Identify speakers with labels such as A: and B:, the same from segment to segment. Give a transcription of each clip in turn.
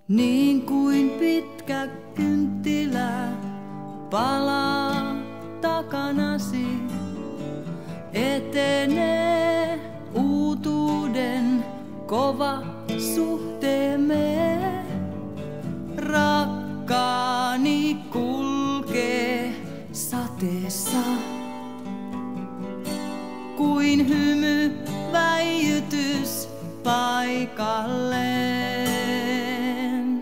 A: Niin kuin pitkä kynttilä palaa takanasi, etenee uutuuden kova suhteemme. Rakkaani kulkee sateessa, kuin hymy väijytys paikalleen.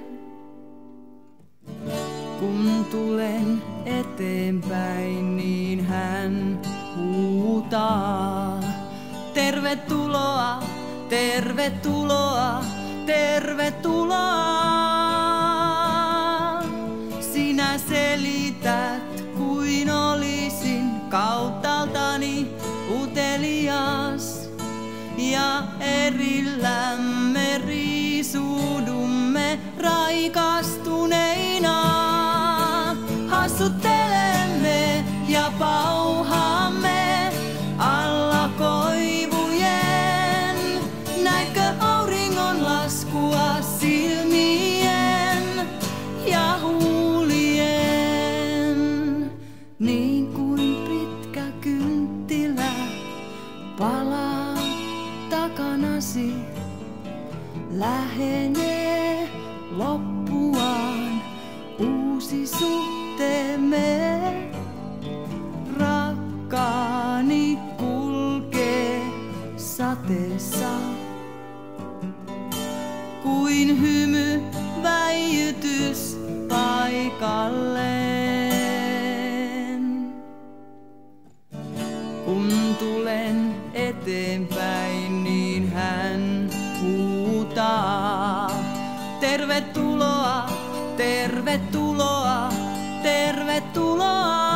A: Kun tulen eteenpäin, niin hän huutaa: tervetuloa, tervetuloa, tervetuloa. Sinä selität, kuin olisin kauttaaltani utelias, ja erillämme riisuudumme raikastuneina. Hassuttelemme ja pauhaamme alla koivujen. Näkö auringon laskua silmien ja huulien? Niin kuin pitkä kynttilä palaa takanasi, lähenee loppuaan uusi suhteemme. Rakkaani kulkee sateessa, kuin hymy väijytys paikalleen. Kun tulen eteenpäin, niin hän huutaa: tervetuloa, tervetuloa, tervetuloa.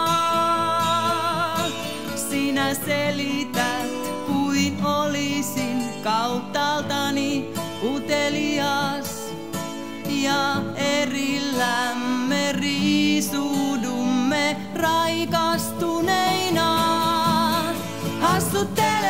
A: Sinä selität, kuin olisin kauttaaltani utelias, ja erillämme riisuudumme raikastuneina. Hassuttelemme